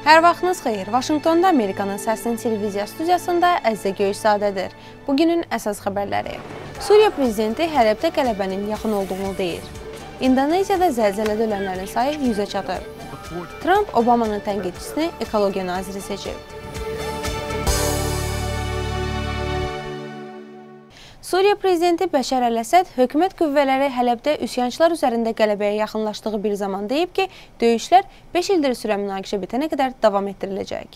Hər vaxtınız xeyir. Vaşinqtonda Amerikanın Səsinin televiziya studiyasında Əzzə Göyüşzadədir. Bugünün əsas xəbərləri. Suriya prezidenti Hələbdə qələbənin yaxın olduğunu deyir. İndoneziyada zəlzələdə ölənlərin sayı 100-ə çatır. Trump Obamanın tənqidçisini ekologiya naziri seçib. Suriya prezidenti Bəşər Əl-Əsəd hökumət qüvvələri Hələbdə üsyançılar üzərində qələbəyə yaxınlaşdığı bir zaman deyib ki, döyüşlər 5 ildir sürən münaqişə bitənə qədər davam etdiriləcək.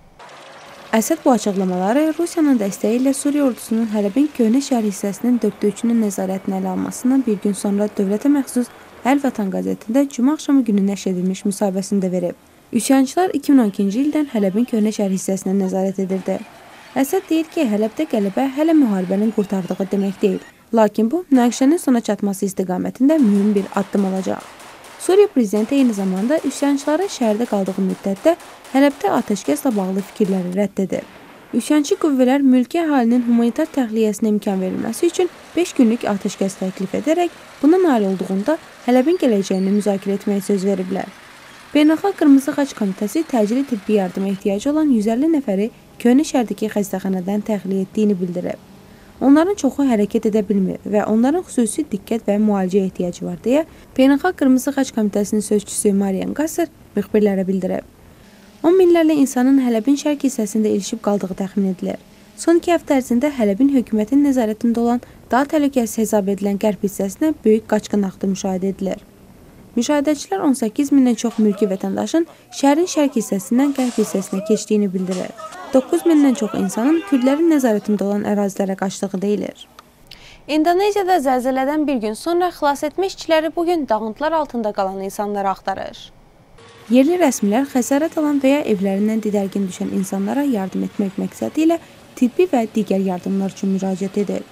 Əsəd bu açıqlamaları Rusiyanın dəstəyi ilə Suriya ordusunun Hələbin köhnə şəhər hissəsinin 4/3-ünün nəzarətini ələ almasından bir gün sonra dövlətə məxsus Əl-Vatan qəzetində cümə axşamı günü nəşr edilmiş müsahibəsində verib. Üsyançılar 2012-ci ildən Hələbin köhnə şəhər hissəsinə nəzarət edirdi. Əsəd deyir ki, Hələbdə qələbə hələ müharibənin qurtardığı demək deyil. Lakin bu, münaqişənin sona çatması istiqamətində mühüm bir addım olacaq. Suriya prezidenti eyni zamanda üsyançıların şəhərdə qaldığı müddətdə Hələbdə atəşkəslə bağlı fikirləri rədd edir. Üsyançı qüvvələr mülki əhalinin humanitar təxliyəsinə imkan verilməsi üçün 5 günlük atəşkəs təklif edərək, buna nail olduğunda Hələbin gələcəyini müzakirə etməyə söz veriblər. Beynəlxalq Qırmızı Xaç Komitəsi təcili tibbi yardıma ehtiyacı olan 150 nəfəri köhnə şəhərdəki xəstəxanadan təxliyə etdiyini bildirib. Onların çoxu hərəkət edə bilmir və onların xüsusi diqqət və müalicəyə ehtiyacı var deyə Beynəlxalq Qırmızı Xaç Komitəsinin sözçüsü Marian Qasser müxbirlərə bildirib. 10 minlərlə insanın Hələbin şərq hissəsində ilişib qaldığı təxmin edilir. Son 2 həftə ərzində Hələbin hökumətin nəzarətində olan daha təhlükəsiz hesab edilən qərb hissəsinə böyük qaçqın axını müşahidə edilir. Müşahidəçilər 18 mindən çox mülki vətəndaşın şəhərin şərq hissəsindən qərb hissəsinə keçdiyini bildirir. 9 mindən çox insanın kürdlərin nəzarətində olan ərazilərə qaçdığı deyilir. İndoneziyada zəlzələdən bir gün sonra xilas etmə işçiləri bugün dağıntılar altında qalan insanları axtarır. Yerli rəsmilər xəsarət alan və ya evlərindən didərgin düşən insanlara yardım etmək məqsədi ilə tibbi və digər yardımlar üçün müraciət edir.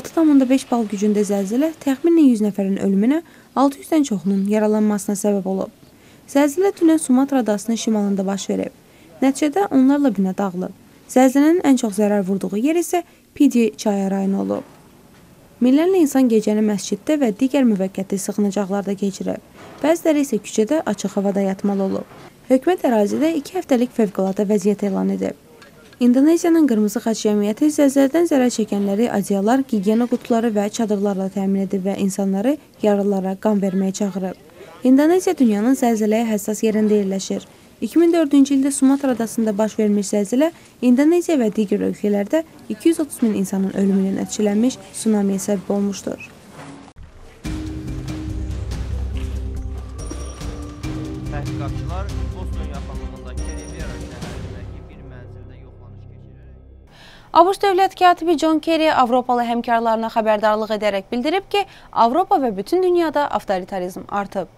6,5 bal gücündə zəlzələ təxminən 100 nəfərin ölümünə, 600-dən çoxunun yaralanmasına səbəb olub. Zəlzələ dünən Sumatra adasının şimalında baş verib. Nəticədə onlarla bina dağılıb. Zəlzələnin ən çox zərər vurduğu yer isə Pidi çayı rayonu olub. Minlərlə insan gecəni məsciddə və digər müvəqqəti sığınacaqlarda keçirib. Bəziləri isə küçədə açıq havada yatmalı olub. Hökumət ərazidə 2 həftəlik fövqəladə vəziyyət elan edib. İndoneziyanın Qırmızı Xaç Cəmiyyəti zəlzələdən zərər çəkənləri adyalar, gigiyena qutuları və çadırlarla təmin edib və insanları yaralılara qan verməyə çağırıb. İndoneziya dünyanın zəlzələyə həssas yerində yerləşir. 2004-cü ildə Sumatra adasında baş vermiş zəlzələ İndoneziya və digər ölkələrdə 230 min insanın ölümünə nəticələnmiş tsunamiyə səbəb olmuşdur. Təhqiqatçılar Boston yaxınlığındakı Riviera şəhərindəki bir mənzildə yoxlanış keçirərək ABŞ dövlət katibi John Kerry Avropalı həmkarlarına xəbərdarlıq edərək bildirib ki, Avropa və bütün dünyada avtoritarizm artıb.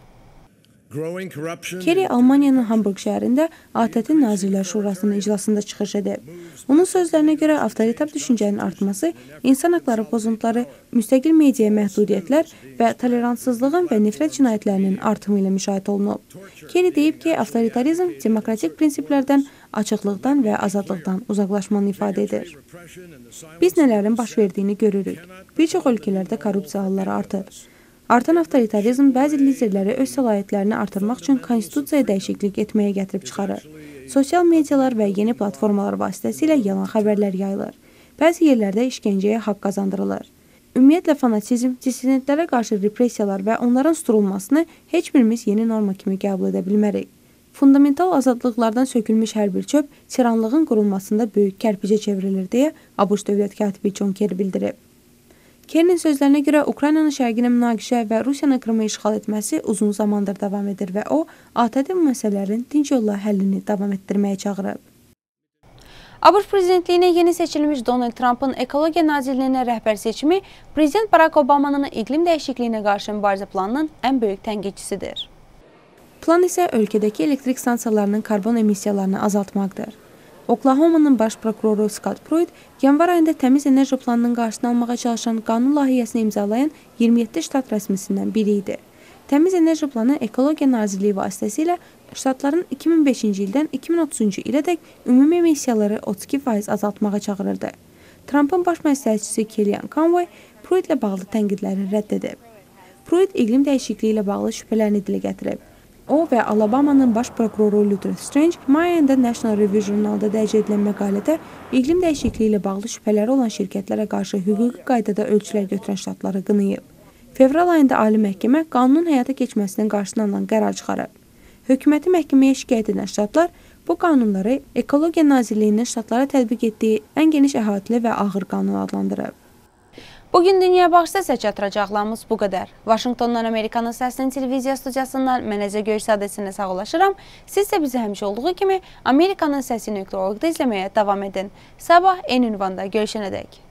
Kerry Almaniyanın Hamburg şəhərində ATƏT Nazirlər Şurasının iclasında çıxış edib. Onun sözlərinə görə avtoritar düşüncənin artması, insan haqları pozuntuları, müstəqil mediaya məhdudiyyətlər və tolerantsızlığın və nifrət cinayətlərinin artımı ilə müşahidə olunub. Kerry deyib ki, avtoritarizm demokratik prinsiplərdən, açıqlıqdan və azadlıqdan uzaqlaşmanı ifadə edir. Biz nələrin baş verdiyini görürük. Bir çox ölkələrdə korrupsiya halları artır. Artan avtoritarizm bəzi liderləri öz səlahiyyətlərini artırmaq üçün konstitusiyaya dəyişiklik etməyə gətirib çıxarır. Sosial medialar və yeni platformalar vasitəsilə yalan xəbərlər yayılır. Bəzi yerlərdə işgəncəyə haqq qazandırılır. Ümumiyyətlə fanatizm, dissidentlərə qarşı repressiyalar və onların susturulmasını heç birimiz yeni norma kimi qəbul edə bilmərik. Fundamental azadlıqlardan sökülmüş hər bir çöp tiranlığın qurulmasında böyük kərpicə çevrilir deyə ABŞ dövlət katibi John Kerry bildirib. Kerry'nin sözlərinə görə Ukraynanın şərqinə münaqişə və Rusiyanın Krımı işğal etməsi uzun zamandır davam edir və o, ATƏT bu məsələlərin dinc yolla həllini davam etdirməyə çağırıb. ABŞ prezidentliyinə yeni seçilmiş Donald Trump'ın ekologiya nazirliyinə rəhbər seçimi Prezident Barack Obama'nın iqlim dəyişikliyinə qarşı mübarizə planının ən böyük tənqidçisidir. Plan isə ölkədəki elektrik stansiyalarının karbon emissiyalarını azaltmaqdır. Oklahomanın baş prokuroru Scott Pruitt yanvar ayında təmiz enerji planının qarşısını almağa çalışan qanun layihəsini imzalayan 27 ştat rəsmisindən biri idi. Təmiz enerji planı Ekologiya Nazirliyi vasitəsilə ştatların 2005-ci ildən 2030-cu ilədək ümumi emissiyaları 32% azaltmağa çağırırdı. Trump'ın baş məsləhətçisi Kellyanne Conway Pruittlə bağlı tənqidləri rədd edib. Pruitt iqlim dəyişikliyi ilə bağlı şübhələrini dilə gətirib. O və Alabamanın baş prokuroru Luther Strange may ayında National Review jurnalında dərc edilən məqalədə iqlim dəyişikliyi ilə bağlı şübhələri olan şirkətlərə qarşı hüquqi qaydada ölçülər götürən ştatları qınayıb. Fevral ayında Ali Məhkəmə qanunun həyata keçməsinin qarşısını alan qərar çıxarıb. Hökuməti məhkəməyə şikayət edən ştatlar bu qanunları Ekologiya Nazirliyinin ştatlara tətbiq etdiyi ən geniş əhatili və ağır qanun adlandırıb. Bugün Dünya Baxışda çatdıracaqlarımız bu qədər. Vaşinqtondan Amerikanın Səsinin televiziya studiyasından mən Əzə Görüş Sadəsinə sağollaşıram. Siz də bizi həmişə olduğu kimi Amerikanın Səsi.org-da izləməyə davam edin. Sabah eyni ünvanda görüşənədək.